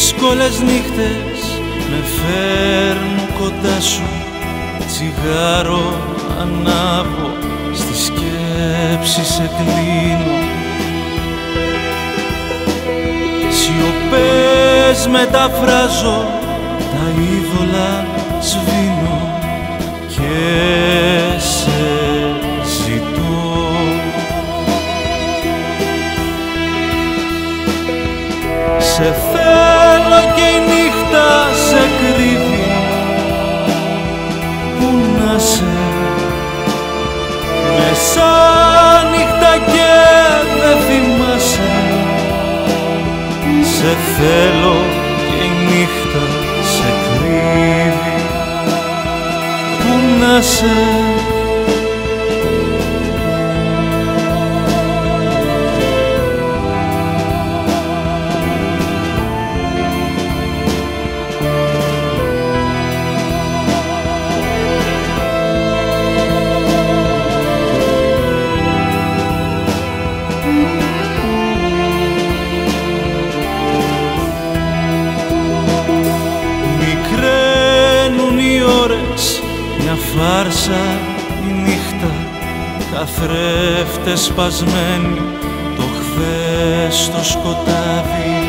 δύσκολες νύχτες με φέρνουν κοντά σου, τσιγάρο ανάβω, στη σκέψη σε κλείνω. Σιωπές μεταφράζω, τα είδωλα σβήνω και σε ζητώ. Σε θέλω και η νύχτα σε κρύβει, πού να σε, μεσάνυχτα και δεν θυμάσαι. Σε θέλω και η νύχτα σε κρύβει, πού να σε. Μια φάρσα η νύχτα, καθρέφτες σπασμένοι, το χθες στο σκοτάδι.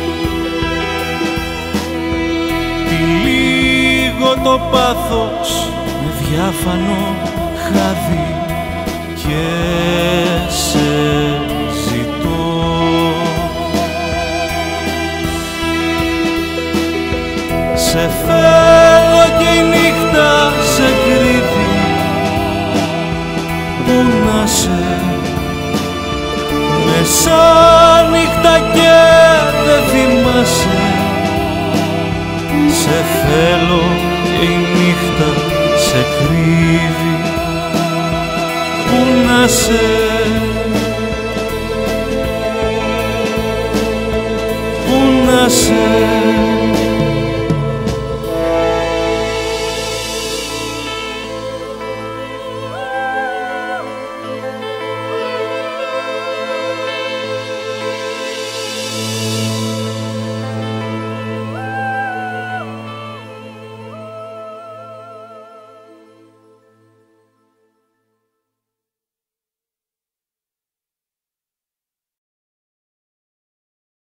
Τυλίγω το πάθος με διάφανο χάδι και σε ζητώ. Σε θέλω και η νύχτα σε κρύβει, πού να σε, μεσάνυχτα και δεν θυμάσαι. Σε θέλω και η νύχτα σε κρύβει, πού να σε, πού να σε.